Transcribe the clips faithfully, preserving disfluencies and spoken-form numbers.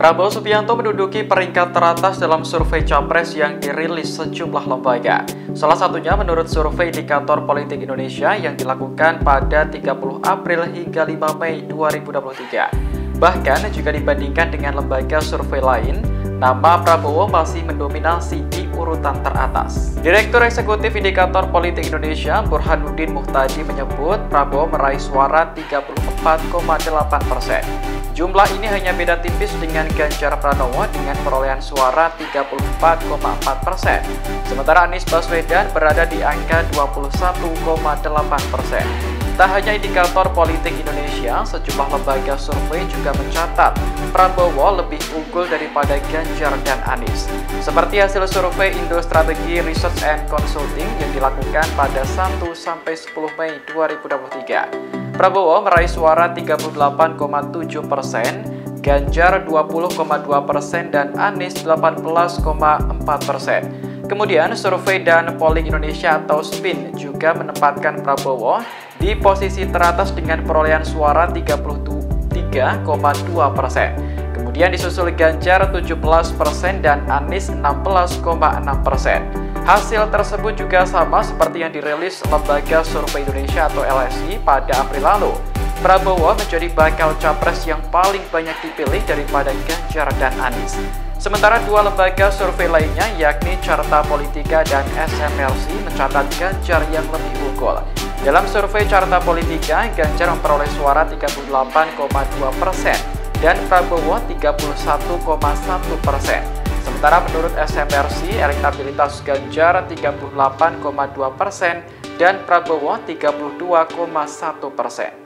Prabowo Subianto menduduki peringkat teratas dalam survei Capres yang dirilis sejumlah lembaga. Salah satunya menurut survei Indikator Politik Indonesia yang dilakukan pada tiga puluh April hingga lima Mei dua ribu dua puluh tiga. Bahkan jika dibandingkan dengan lembaga survei lain, nama Prabowo masih mendominasi di urutan teratas. Direktur Eksekutif Indikator Politik Indonesia, Burhanuddin Muhtadi menyebut Prabowo meraih suara tiga puluh empat koma delapan persen. Jumlah ini hanya beda tipis dengan Ganjar Pranowo dengan perolehan suara tiga puluh empat koma empat persen. Sementara Anies Baswedan berada di angka dua puluh satu koma delapan persen. Tak hanya Indikator Politik Indonesia, sejumlah lembaga survei juga mencatat Prabowo lebih unggul daripada Ganjar dan Anies. Seperti hasil survei Indo Strategi Research and Consulting yang dilakukan pada satu sampai sepuluh Mei dua ribu dua puluh tiga. Prabowo meraih suara tiga puluh delapan koma tujuh persen, Ganjar dua puluh koma dua persen, dan Anies delapan belas koma empat persen. Kemudian survei dan polling Indonesia atau S P I N juga menempatkan Prabowo di posisi teratas dengan perolehan suara tiga puluh tiga koma dua persen. Kemudian disusul Ganjar tujuh belas persen dan Anies enam belas koma enam persen. Hasil tersebut juga sama seperti yang dirilis Lembaga Survei Indonesia atau L S I pada April lalu. Prabowo menjadi bakal capres yang paling banyak dipilih daripada Ganjar dan Anies. Sementara dua lembaga survei lainnya yakni Carta Politika dan S M R C mencatat Ganjar yang lebih unggul. Dalam survei Carta Politika, Ganjar memperoleh suara tiga puluh delapan koma dua persen dan Prabowo tiga puluh satu koma satu persen. Sementara menurut S M R C, elektabilitas Ganjar tiga puluh delapan koma dua persen dan Prabowo tiga puluh dua koma satu persen.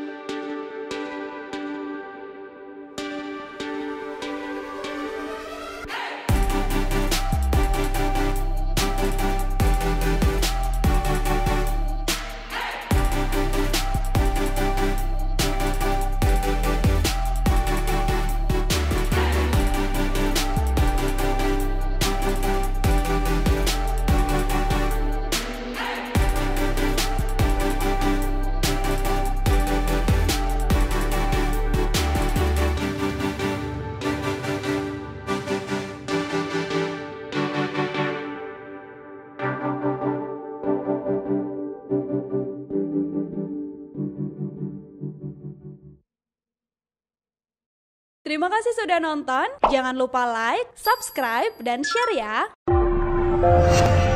Terima kasih sudah nonton, jangan lupa like, subscribe, dan share ya!